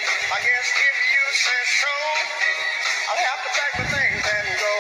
I guess if you say so, I'll have to pack my things and go.